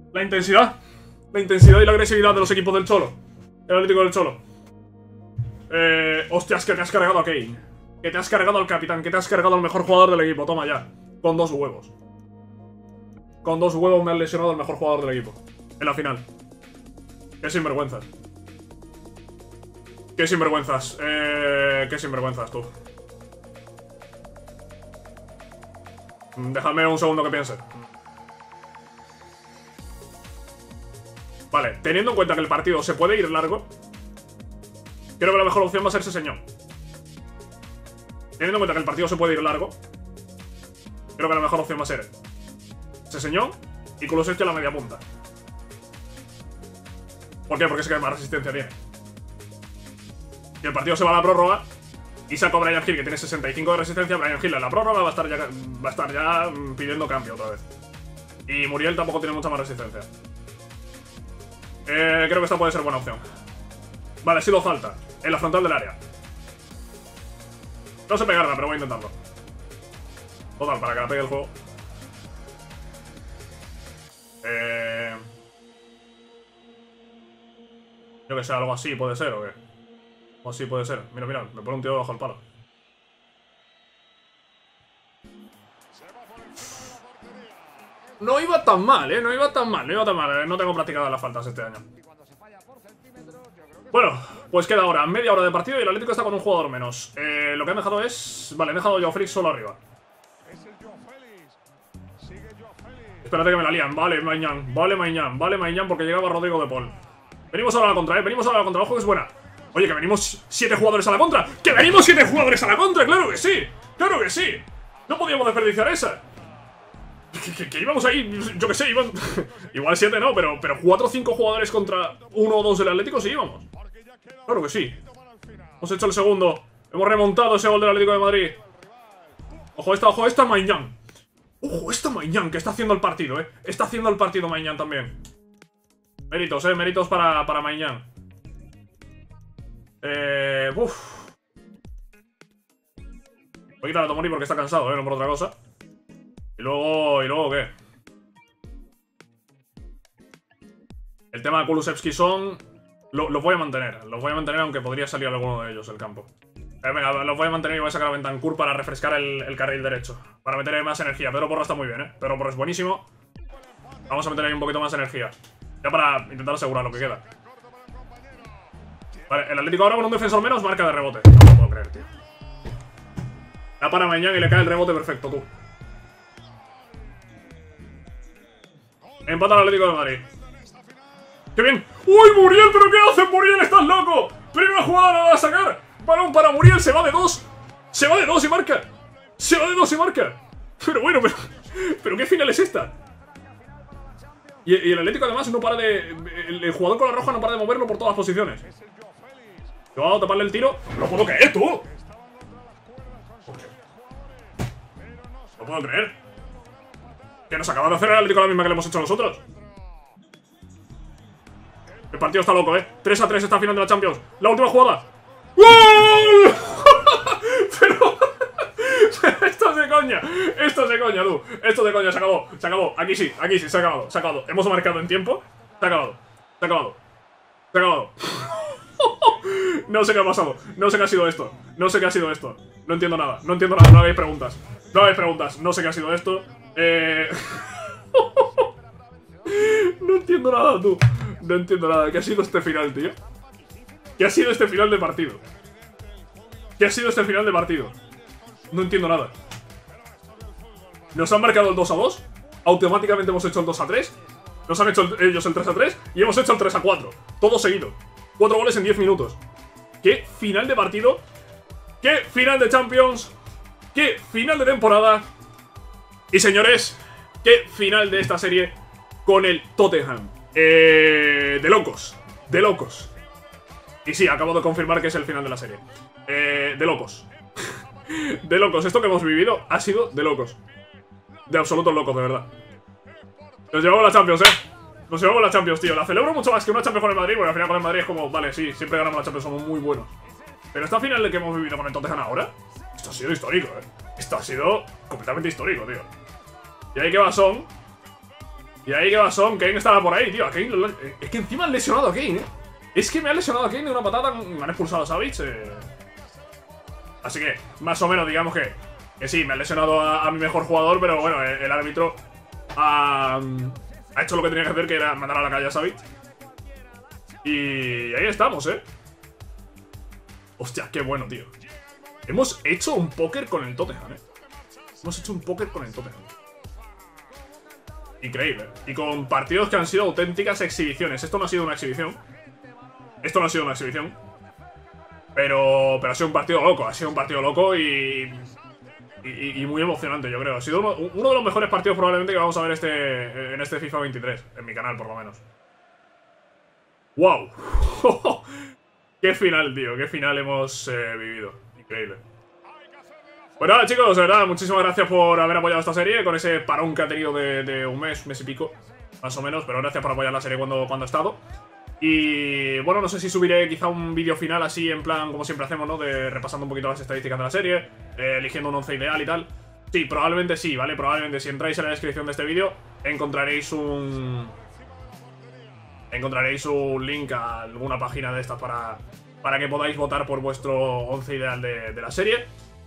La intensidad. La intensidad y la agresividad de los equipos del Cholo. El Atlético del Cholo. Eh... Hostias, que te has cargado a Kane. Que te has cargado al capitán. Que te has cargado al mejor jugador del equipo. Toma ya. Con dos huevos. Con dos huevos me han lesionado al mejor jugador del equipo. En la final. Qué sinvergüenzas. Qué sinvergüenzas. Eh... Qué sinvergüenzas, tú. Déjame un segundo que piense. Vale, teniendo en cuenta que el partido se puede ir largo, creo que la mejor opción va a ser ese señor. Teniendo en cuenta que el partido se puede ir largo, creo que la mejor opción va a ser ese señor y Kulusevski a la media punta. ¿Por qué? Porque es que más resistencia tiene. Y el partido se va a la prórroga y saco a Bryan Gil, que tiene sesenta y cinco de resistencia. Bryan Gil en la prórroga va a estar ya, va a estar ya pidiendo cambio otra vez. Y Muriel tampoco tiene mucha más resistencia. Eh, creo que esta puede ser buena opción. Vale, ha sido falta en la frontal del área. No sé pegarla, pero voy a intentarlo. Total, para que la pegue el juego. Eh... Yo que sé, algo así puede ser, ¿o qué? O así puede ser. Mira, mira, me pone un tío bajo el palo. No iba tan mal, ¿eh? No iba tan mal, no iba tan mal. ¿eh? No tengo practicadas las faltas este año. Bueno, pues queda ahora media hora de partido y el Atlético está con un jugador menos. Eh, lo que han dejado es... Vale, han dejado a Joao Félix solo arriba. Espérate que me la lían. Vale, Maignan. Vale, Maignan. Vale, Maignan porque llegaba Rodrigo de Paul. Venimos ahora a la contra, ¿eh? Venimos ahora a la contra. Ojo que es buena. Oye, que venimos siete jugadores a la contra. ¡Que venimos siete jugadores a la contra! ¡Claro que sí! ¡Claro que sí! No podíamos desperdiciar esa. Que, que, que íbamos ahí, yo que sé, iban... Igual siete no, pero, pero cuatro o cinco jugadores contra uno o dos del Atlético sí íbamos. Claro que sí. Hemos hecho el segundo. Hemos remontado ese gol del Atlético de Madrid. Ojo esta, ojo esta, Maignan. Ojo esta Maignan, que está haciendo el partido, eh. Está haciendo el partido Maignan también. Méritos, eh, méritos para, para Maignan. Eh... Uff. Voy a quitar a Tomori porque está cansado, eh, no por otra cosa. Y luego... ¿Y luego qué? El tema de Kulusevski son... Lo, los voy a mantener. Los voy a mantener aunque podría salir alguno de ellos del campo. Eh, venga, los voy a mantener y voy a sacar a Bentancur para refrescar el, el carril derecho. Para meterle más energía. Pedro Porro está muy bien, ¿eh? Pedro Porro es buenísimo. Vamos a meterle ahí un poquito más energía. Ya para intentar asegurar lo que queda. Vale, el Atlético ahora con un defensor menos marca de rebote. No lo puedo creer, tío. La para Maignan y le cae el rebote perfecto, tú. Empata el Atlético de Madrid. ¡Qué bien! ¡Uy, Muriel! ¿Pero qué hace Muriel? ¡Estás loco! Primera jugada la va a sacar. Balón para Muriel, se va de dos. Se va de dos y marca. Se va de dos y marca. Pero bueno, pero... ¿Pero qué final es esta? Y, y el Atlético además no para de... El, el jugador con la roja no para de moverlo por todas las posiciones. Yo voy a taparle el tiro. ¡No puedo creer, tú! No puedo creer. Que nos acaba de hacer el Atlético la misma que le hemos hecho nosotros. El partido está loco, eh. tres a tres está al final de la Champions. La última jugada. ¡Gol! Pero... Esto es de coña. Esto es de coña, tú. Esto es de coña, se acabó. Se acabó. Aquí sí, aquí sí, se ha acabado. Se ha acabado. Hemos marcado en tiempo. Se ha acabado. Se ha acabado. Se ha acabado. No sé qué ha pasado. No sé qué ha sido esto. No sé qué ha sido esto. No entiendo nada. No entiendo nada. No hagáis preguntas. No hagáis preguntas. No sé qué ha sido esto. Eh... No entiendo nada, tú. No entiendo nada. ¿Qué ha sido este final, tío? ¿Qué ha sido este final de partido? ¿Qué ha sido este final de partido? No entiendo nada. Nos han marcado el dos a dos. Automáticamente hemos hecho el dos a tres. Nos han hecho el, ellos el tres a tres. Y hemos hecho el tres a cuatro. Todo seguido. Cuatro goles en diez minutos. ¿Qué final de partido? ¿Qué final de Champions? ¿Qué final de temporada? Y señores, ¿qué final de esta serie con el Tottenham? Eh, de locos. De locos. Y sí, acabo de confirmar que es el final de la serie. Eh, de locos. De locos. Esto que hemos vivido ha sido de locos. De absolutos locos, de verdad. Nos llevamos la Champions, eh. Nos llevamos la Champions, tío. La celebro mucho más que una Champions con el Madrid, porque al final con el Madrid es como, vale, sí, siempre ganamos la Champions, somos muy buenos. Pero esta final de que hemos vivido con el Tottenham ahora, esto ha sido histórico, eh. Esto ha sido completamente histórico, tío. Y ahí que va Son. Y ahí que va Son, Kane estaba por ahí, tío. A Kane lo... Es que encima han lesionado a Kane, eh. Es que me han lesionado a Kane de una patada, me han expulsado a Savage. Eh. Así que, más o menos, digamos que, que sí, me han lesionado a, a mi mejor jugador, pero bueno, el, el árbitro ha, ha hecho lo que tenía que hacer, que era mandar a la calle a Savage. Y ahí estamos, eh. Hostia, qué bueno, tío. Hemos hecho un póker con el Tottenham, eh. Hemos hecho un póker con el Tottenham. Increíble. Y con partidos que han sido auténticas exhibiciones. Esto no ha sido una exhibición. Esto no ha sido una exhibición. Pero, pero ha sido un partido loco. Ha sido un partido loco y, y, y muy emocionante, yo creo. Ha sido uno, uno de los mejores partidos probablemente que vamos a ver este, en este FIFA veintitrés. En mi canal, por lo menos. ¡Wow! ¡Qué final, tío! ¡Qué final hemos eh, vivido! Increíble. Pues nada, chicos, de verdad, muchísimas gracias por haber apoyado esta serie con ese parón que ha tenido de, de un mes, mes y pico, más o menos, pero gracias por apoyar la serie cuando, cuando ha estado. Y bueno, no sé si subiré quizá un vídeo final así, en plan, como siempre hacemos, ¿no? De repasando un poquito las estadísticas de la serie, eh, eligiendo un once ideal y tal. Sí, probablemente sí, ¿vale? Probablemente si entráis en la descripción de este vídeo encontraréis un... Encontraréis un link a alguna página de estas para, para que podáis votar por vuestro once ideal de, de la serie.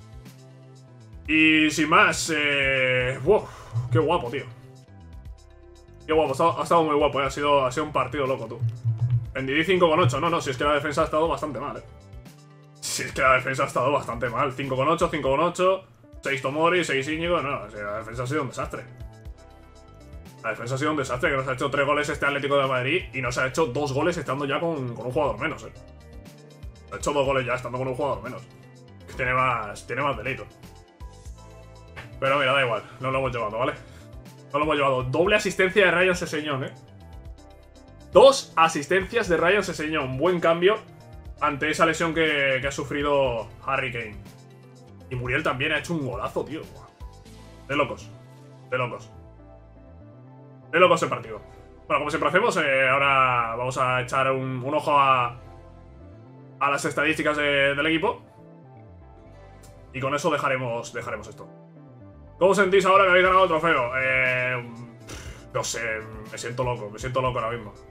Y sin más, eh... wow, qué guapo, tío. Qué guapo, ha estado, ha estado muy guapo, eh. ha, sido, ha sido un partido loco, tú. En D D cinco con ocho, no, no, si es que la defensa ha estado bastante mal, eh. Si es que la defensa ha estado bastante mal. cinco con ocho, cinco con ocho, seis Tomori, seis Íñigo, no, o sea, la defensa ha sido un desastre. La defensa ha sido un desastre, que nos ha hecho tres goles este Atlético de Madrid y nos ha hecho dos goles estando ya con, con un jugador menos, eh. Ha hecho dos goles ya estando con un jugador menos. Que tiene más, tiene más delito. Pero mira, da igual, no lo hemos llevado, ¿vale? No lo hemos llevado. Doble asistencia de Ryan Sessegnon, ¿eh? Dos asistencias de Ryan Sessegnon. Buen cambio ante esa lesión que, que ha sufrido Harry Kane. Y Muriel también ha hecho un golazo, tío. De locos. De locos. De locos el partido. Bueno, como siempre hacemos, eh, ahora vamos a echar un, un ojo a, a las estadísticas de, del equipo. Y con eso dejaremos, dejaremos esto. ¿Cómo os sentís ahora que habéis ganado el trofeo? Eh, no sé, me siento loco, me siento loco ahora mismo.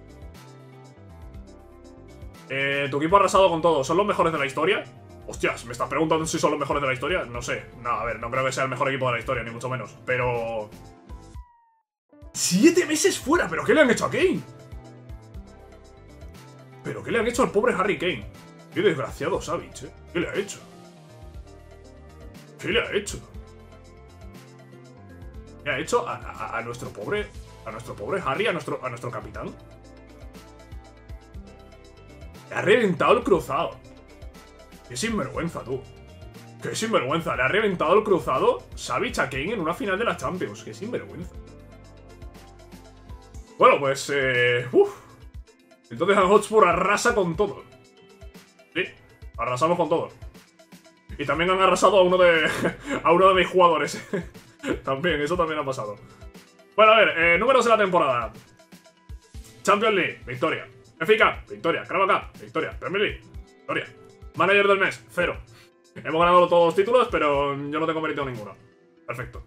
Eh, tu equipo ha arrasado con todo. ¿Son los mejores de la historia? Hostias, ¿me estás preguntando si son los mejores de la historia? No sé, no, a ver, no creo que sea el mejor equipo de la historia, ni mucho menos. Pero... ¡Siete meses fuera! ¿Pero qué le han hecho a Kane? ¿Pero qué le han hecho al pobre Harry Kane? Qué desgraciado Savage, ¿eh? ¿Qué le ha hecho? ¿Qué le ha hecho? ¿Qué ha hecho a, a, a nuestro pobre... A nuestro pobre Harry, a nuestro, a nuestro capitán? Le ha reventado el cruzado. Qué sinvergüenza, tú. Qué sinvergüenza. Le ha reventado el cruzado Savage a Kane en una final de la Champions. Qué sinvergüenza. Bueno, pues... Eh, uf. Entonces el Hotspur arrasa con todo. Sí, arrasamos con todo. Y también han arrasado a uno de... a uno de mis jugadores. También, eso también ha pasado. Bueno, a ver, eh, números de la temporada. Champions League, victoria. F A Cup, victoria. Crava Cup, victoria. Premier League, victoria. Manager del mes, cero. Hemos ganado todos los títulos, pero yo no tengo mérito ninguno. Perfecto.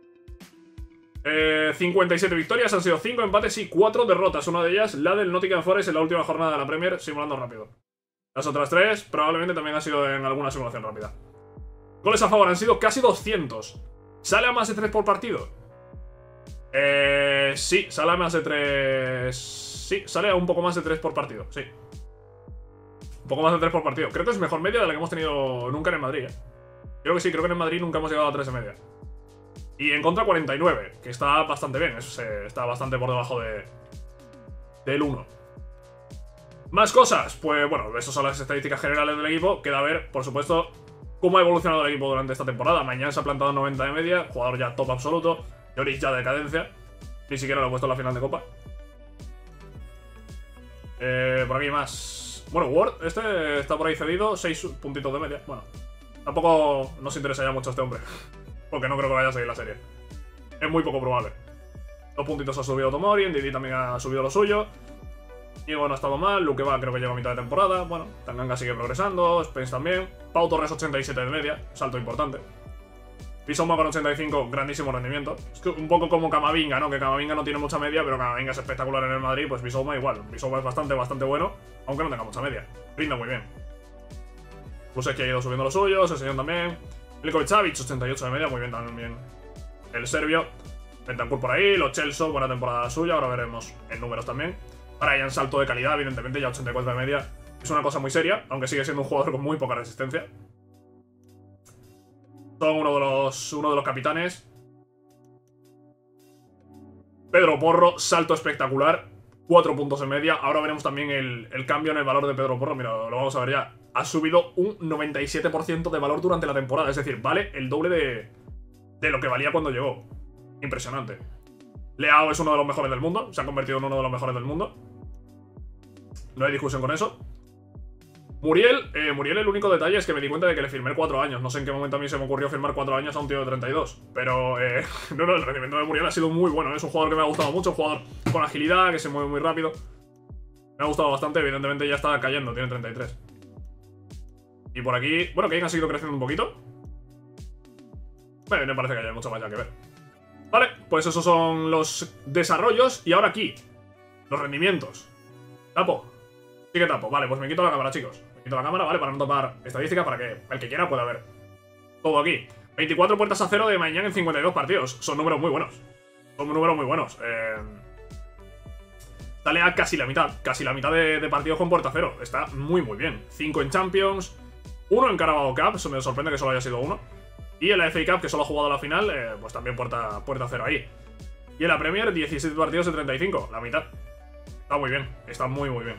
Eh, cincuenta y siete victorias, han sido cinco empates y cuatro derrotas. Una de ellas, la del Nottingham Forest en la última jornada de la Premier, simulando rápido. Las otras tres probablemente también han sido en alguna simulación rápida. Goles a favor han sido casi doscientos. ¿Sale a más de tres por partido? Eh, sí, sale a más de tres... Sí, sale a un poco más de tres por partido, sí. Un poco más de tres por partido. Creo que es mejor media de la que hemos tenido nunca en el Madrid, ¿eh? Creo que sí, creo que en el Madrid nunca hemos llegado a tres de media. Y en contra cuarenta y nueve, que está bastante bien. Eso se, está bastante por debajo de del uno. Más cosas. Pues bueno, esas son las estadísticas generales del equipo. Queda ver, por supuesto, cómo ha evolucionado el equipo durante esta temporada. Mañana se ha plantado noventa de media. Jugador ya top absoluto. Lloris ya de decadencia. Ni siquiera lo he puesto en la final de Copa. Eh, por aquí más. Bueno, Ward, este está por ahí cedido. seis puntitos de media. Bueno, tampoco nos interesa ya mucho este hombre. Porque no creo que vaya a seguir la serie. Es muy poco probable. Dos puntitos ha subido Tomori, Ndidi también ha subido lo suyo. Y bueno, ha estado mal. Luke va creo que lleva a mitad de temporada. Bueno, Tanganga sigue progresando. Spence también. Pau Torres ochenta y siete de media. Salto importante. Bissouma con ochenta y cinco, grandísimo rendimiento. Es que un poco como Camavinga, ¿no? Que Camavinga no tiene mucha media, pero Camavinga es espectacular en el Madrid. Pues Bissouma igual. Bissouma es bastante, bastante bueno, aunque no tenga mucha media. Rinda muy bien. Kulusevski ha ido subiendo los suyos, el señor también. Milinkovic-Savic, ochenta y ocho de media, muy bien también. El serbio. Bentancur por ahí, Lo Celso, buena temporada suya, ahora veremos en números también. Brian, salto de calidad, evidentemente, ya ochenta y cuatro de media. Es una cosa muy seria, aunque sigue siendo un jugador con muy poca resistencia. Son uno de los, uno de los capitanes. Pedro Porro, salto espectacular, cuatro puntos de media. Ahora veremos también el, el cambio en el valor de Pedro Porro, mira, lo vamos a ver ya. Ha subido un noventa y siete por ciento de valor durante la temporada, es decir, vale el doble de, de lo que valía cuando llegó. Impresionante. Leao es uno de los mejores del mundo, se ha convertido en uno de los mejores del mundo. No hay discusión con eso. Muriel, eh, Muriel, el único detalle es que me di cuenta de que le firmé cuatro años. No sé en qué momento a mí se me ocurrió firmar cuatro años a un tío de treinta y dos. Pero, eh, no, no, el rendimiento de Muriel ha sido muy bueno. Es un jugador que me ha gustado mucho, un jugador con agilidad, que se mueve muy rápido. Me ha gustado bastante, evidentemente ya está cayendo, tiene treinta y tres. Y por aquí, bueno, Kane ha seguido creciendo un poquito. Bueno, me parece que haya mucho más ya que ver. Vale, pues esos son los desarrollos. Y ahora aquí, los rendimientos. Tapo. Sí que tapo, vale, pues me quito la cámara, chicos. Me quito la cámara, vale, para no topar estadísticas, para que el que quiera pueda ver todo aquí. veinticuatro puertas a cero de Maignan en cincuenta y dos partidos. Son números muy buenos. Son números muy buenos. Eh... Dale a casi la mitad. Casi la mitad de, de partidos con puerta cero. Está muy, muy bien. cinco en Champions. uno en Carabao Cup. Eso me sorprende que solo haya sido uno. Y en la F A Cup, que solo ha jugado la final, eh, pues también puerta, puerta cero ahí. Y en la Premier, diecisiete partidos de treinta y cinco. La mitad. Está muy bien. Está muy, muy bien.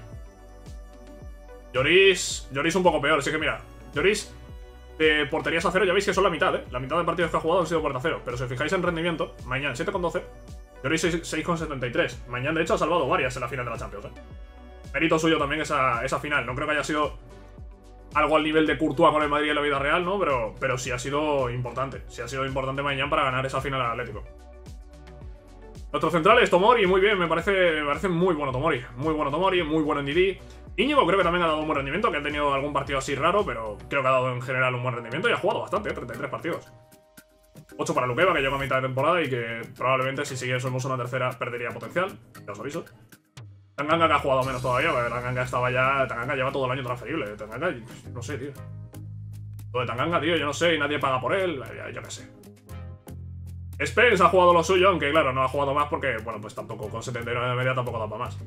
Lloris, Lloris un poco peor, así que mira, Lloris de porterías a cero, ya veis que son la mitad, ¿eh? La mitad de partidos que ha jugado han sido puerta cero. Pero si os fijáis en rendimiento, Maignan siete coma doce, Lloris seis coma setenta y tres. Maignan de hecho ha salvado varias en la final de la Champions, ¿eh? Mérito suyo también esa, esa final. No creo que haya sido algo al nivel de Courtois con el Madrid en la vida real, ¿no? Pero, pero sí ha sido importante. Sí ha sido importante Maignan para ganar esa final al Atlético. Nuestro central es Tomori, muy bien, me parece, me parece muy bueno Tomori. Muy bueno Tomori, muy bueno en D D. Íñigo creo que también ha dado un buen rendimiento, que ha tenido algún partido así raro, pero creo que ha dado en general un buen rendimiento y ha jugado bastante, ¿eh? treinta y tres partidos. ocho para Luqueva, que llega a mitad de temporada y que probablemente si siguiésemos una tercera perdería potencial, ya os aviso. Tanganga, que ha jugado menos todavía, porque Tanganga estaba ya... Tanganga lleva todo el año transferible. Tanganga, no sé, tío. Lo de Tanganga, tío, yo no sé, y nadie paga por él, yo, yo qué sé. Spence ha jugado lo suyo, aunque claro, no ha jugado más porque, bueno, pues tampoco, con setenta y nueve de media tampoco da para más.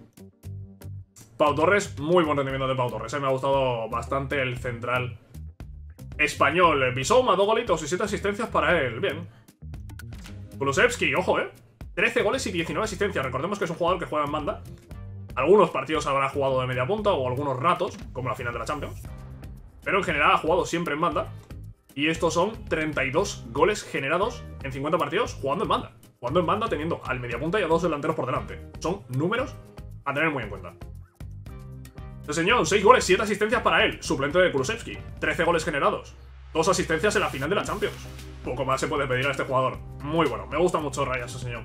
Pau Torres, muy buen rendimiento de Pau Torres, ¿eh? Me ha gustado bastante el central español. Bissouma, dos golitos y siete asistencias para él, bien. Kulusevski, ojo, ¿eh? trece goles y diecinueve asistencias. Recordemos que es un jugador que juega en banda. Algunos partidos habrá jugado de media punta o algunos ratos, como la final de la Champions. Pero en general ha jugado siempre en banda. Y estos son treinta y dos goles generados en cincuenta partidos jugando en banda. Jugando en banda teniendo al mediapunta y a dos delanteros por delante. Son números a tener muy en cuenta. El señor, seis goles, siete asistencias para él. Suplente de Kulusevski. trece goles generados. dos asistencias en la final de la Champions. Poco más se puede pedir a este jugador. Muy bueno, me gusta mucho Raya, ese señor.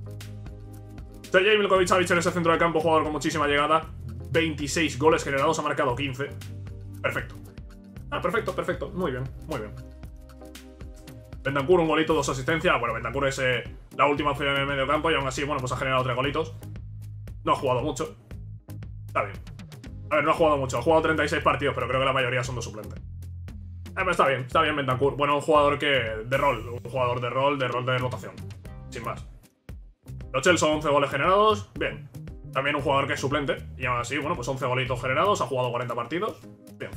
Sergej Milinkovic-Savic en ese centro de campo, jugador con muchísima llegada. veintiséis goles generados, ha marcado quince. Perfecto. Ah, perfecto, perfecto. Muy bien, muy bien. Bentancur, un golito, dos asistencias. Bueno, Bentancur es eh, la última opción en el medio campo y aún así, bueno, pues ha generado tres golitos. No ha jugado mucho. Está bien. A ver, no ha jugado mucho. Ha jugado treinta y seis partidos, pero creo que la mayoría son de suplente. Eh, pero está bien, está bien Bentancur. Bueno, un jugador que... de rol. Un jugador de rol, de rol de rotación. Sin más. Lo Celso, once goles generados. Bien. También un jugador que es suplente. Y aún así, bueno, pues once golitos generados. Ha jugado cuarenta partidos. Bien.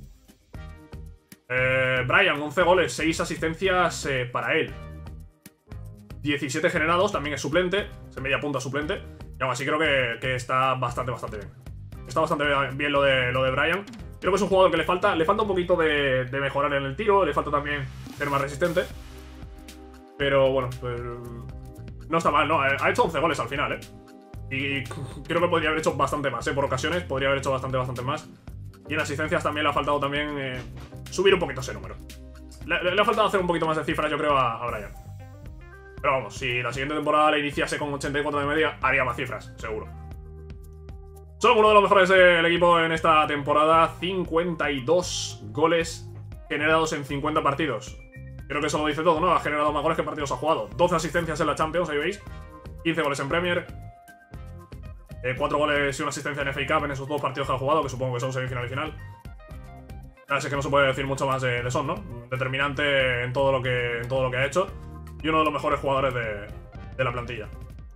Eh, Brian, once goles, seis asistencias eh, para él. diecisiete generados, también es suplente. Se media punta suplente. Y aún así creo que, que está bastante, bastante bien. Está bastante bien lo de, lo de Brian. Creo que es un jugador que le falta, le falta un poquito de, de mejorar en el tiro. Le falta también ser más resistente. Pero bueno, pues, no está mal, ¿no? Ha hecho once goles al final, ¿eh? Y creo que podría haber hecho bastante más, ¿eh? Por ocasiones podría haber hecho bastante, bastante más. Y en asistencias también le ha faltado también eh, subir un poquito ese número. Le, le, le ha faltado hacer un poquito más de cifras, yo creo, a, a Brian. Pero vamos, si la siguiente temporada le iniciase con ochenta y cuatro de media, haría más cifras, seguro. Son uno de los mejores del equipo en esta temporada. cincuenta y dos goles generados en cincuenta partidos. Creo que eso lo dice todo, ¿no? Ha generado más goles que partidos ha jugado. doce asistencias en la Champions, ahí veis. quince goles en Premier. Eh, cuatro goles y una asistencia en F A Cup en esos dos partidos que ha jugado, que supongo que son semifinal y final. Así que no se puede decir mucho más de, de Son, ¿no? Determinante en todo lo que, en todo lo que ha hecho. Y uno de los mejores jugadores de, de la plantilla.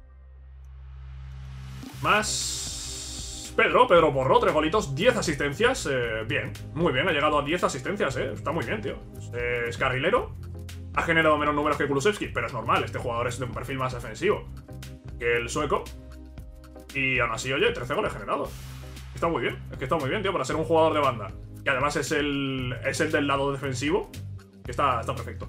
Más... Pedro, Pedro Porro, tres golitos, diez asistencias. Eh, bien, muy bien, ha llegado a diez asistencias, eh. Está muy bien, tío. Eh, es carrilero. Ha generado menos números que Kulusevski, pero es normal, este jugador es de un perfil más defensivo que el sueco. Y aún así, oye, trece goles generados. Está muy bien, es que está muy bien, tío, para ser un jugador de banda. Que además es el, es el del lado defensivo. Que está, está perfecto.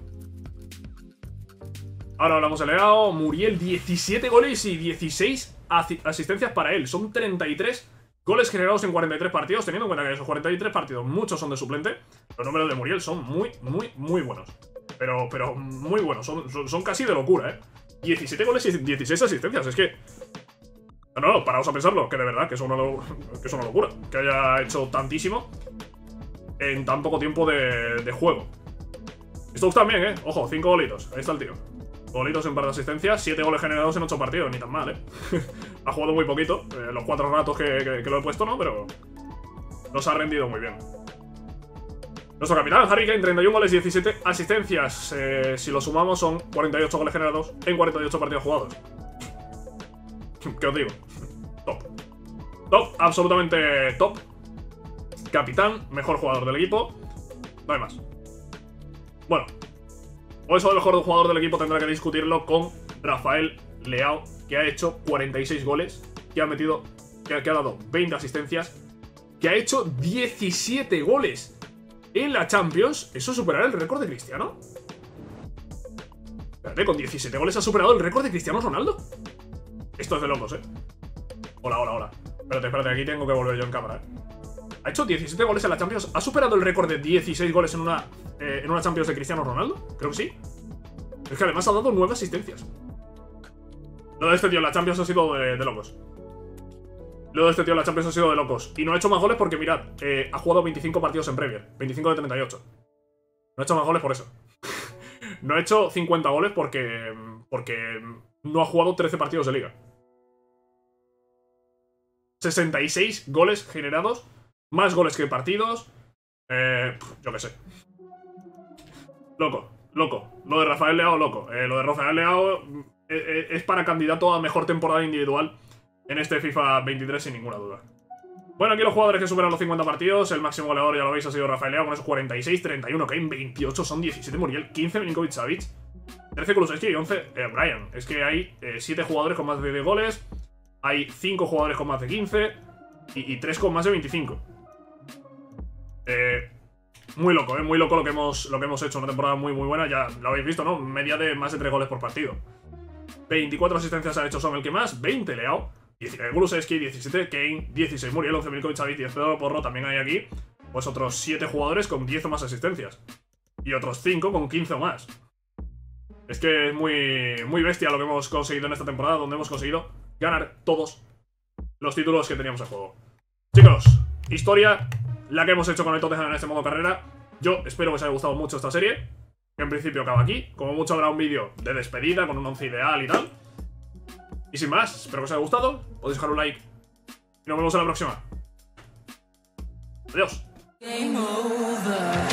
Ahora hablamos de Leao. Muriel, diecisiete goles y dieciséis asistencias para él. Son treinta y tres goles generados en cuarenta y tres partidos. Teniendo en cuenta que en esos cuarenta y tres partidos muchos son de suplente, los números de Muriel son muy, muy, muy buenos. Pero, pero muy buenos, son, son, son casi de locura, ¿eh? diecisiete goles y dieciséis asistencias, es que... No, no, paraos a pensarlo, que de verdad, que es una, que es una locura. Que haya hecho tantísimo en tan poco tiempo de, de juego. Stokes también, ¿eh? Ojo, cinco golitos, ahí está el tío. Golitos en par de asistencias, siete goles generados en ocho partidos, ni tan mal, ¿eh? Ha jugado muy poquito, eh, los cuatro ratos que, que, que lo he puesto, ¿no? Pero nos ha rendido muy bien. Nuestro capitán, Harry Kane, treinta y un goles y diecisiete asistencias. Eh, si lo sumamos son cuarenta y ocho goles generados en cuarenta y ocho partidos jugados. ¿Qué os digo? Top. Top, absolutamente top. Capitán, mejor jugador del equipo. No hay más. Bueno, o eso de mejor jugador del equipo tendrá que discutirlo con Rafael Leao, que ha hecho cuarenta y seis goles, que ha metido, que ha, que ha dado veinte asistencias, que ha hecho diecisiete goles en la Champions. ¿Eso superará el récord de Cristiano? Espérate, con diecisiete goles ha superado el récord de Cristiano Ronaldo. Esto es de locos, eh. Hola, hola, hola. Espérate, espérate, aquí tengo que volver yo en cámara, eh. Ha hecho diecisiete goles en la Champions. ¿Ha superado el récord de dieciséis goles en una, eh, en una Champions de Cristiano Ronaldo? Creo que sí. Es que además ha dado nueve asistencias. Lo de este tío en la Champions ha sido de, de locos. Lo de este tío en la Champions ha sido de locos. Y no ha hecho más goles porque, mirad, eh, ha jugado veinticinco partidos en Premier. veinticinco de treinta y ocho. No ha hecho más goles por eso. No ha hecho cincuenta goles porque... Porque no ha jugado trece partidos de liga. sesenta y seis goles generados. Más goles que partidos. Eh, yo qué sé. Loco, loco. Lo de Rafael Leao, loco. Eh, lo de Rafael Leao eh, es para candidato a mejor temporada individual en este FIFA veintitrés sin ninguna duda. Bueno, aquí los jugadores que superan los cincuenta partidos. El máximo goleador, ya lo veis, ha sido Rafael Leao con esos cuarenta y seis, treinta y uno, Kane, veintiocho, son diecisiete Muriel, quince Milinkovic-Savic, trece Kulusevski y once eh, Brian. Es que hay eh, siete jugadores con más de diez goles. Hay cinco jugadores con más de quince y, y tres con más de veinticinco. Eh, muy loco, eh, muy loco lo que hemos lo que hemos hecho. Una temporada muy muy buena, ya lo habéis visto, ¿no? Media de más de tres goles por partido. veinticuatro asistencias ha hecho Son, el que más, veinte Leao, diecinueve Kulusevski, diecisiete Kane, dieciséis Muriel, once Milinkovic-Savic, diez Pedro Porro. También hay aquí pues otros siete jugadores con diez o más asistencias y otros cinco con quince o más. Es que es muy, muy bestia lo que hemos conseguido en esta temporada, donde hemos conseguido ganar todos los títulos que teníamos en juego. Chicos, historia la que hemos hecho con el Tottenham en este modo carrera. Yo espero que os haya gustado mucho esta serie, que en principio acaba aquí. Como mucho habrá un vídeo de despedida con un once ideal y tal. Y sin más, espero que os haya gustado. Podéis dejar un like y nos vemos en la próxima. Adiós. Game over.